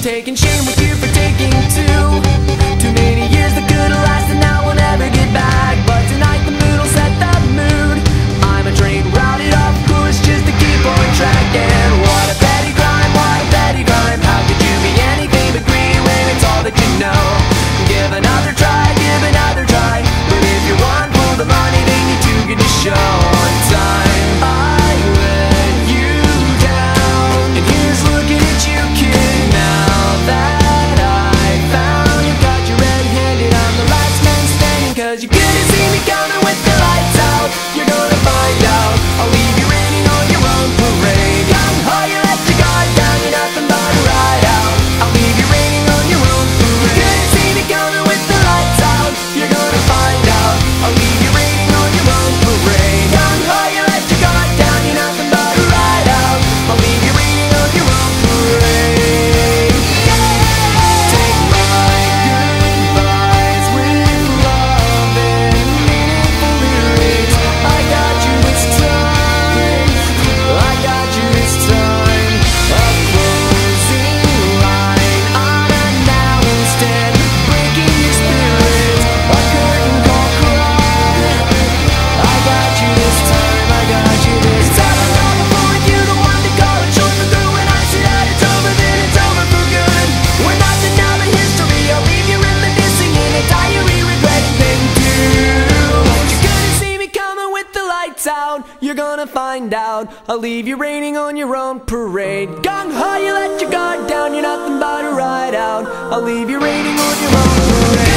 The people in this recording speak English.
taking shame with you for taking two. Too many years that could've lasted, now we'll never get back. But tonight the mood will set the mood. I'm a train routed off course just to keep on track. And what a petty crime, what a petty crime. How could you be anything but greedy when it's all that you know? Give another try, give another try. But if you want for the money, then you're too good to show on time. I let you down, and here's looking at you, kid. Now that I found you, got you red-handed, I'm the last man standing. Cause you couldn't see me coming with the lights out. You're gonna find out, I'll leave you raining on your own parade. Gung ho, you let your guard down, you're nothing but a ride out. I'll leave you raining on your own parade. You couldn't see me coming with the lights out. You're gonna find out, I'll leave you raining on your own parade. Gung ho, you let your guard down, you're nothing but a ride out. I'll leave you raining on your own parade. Take my goodbyes with love and meaningful lyrics. I got you this time, I got you this time. A closing line unannounced and breaking your spirit. A curtain call cry. I got you this time, I got you this time. I'm not before you, the one to call it short for through. When I say that it's over, then it's over for good. We're not to now the history, I'll leave you reminiscing in a diary, regretting thing too. You couldn't see me coming with the lights out. You're gonna find out, I'll leave you raining on your own parade. Gung ho, you let your guard down, you're nothing but a ride out. I'll leave you raining on your own parade.